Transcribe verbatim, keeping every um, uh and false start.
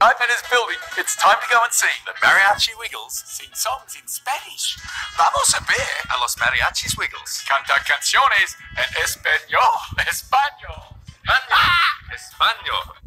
excitement is building. It's time to go and see the Mariachi Wiggles sing songs in Spanish. Vamos a ver a los Mariachis Wiggles cantar canciones en español. Español. Español.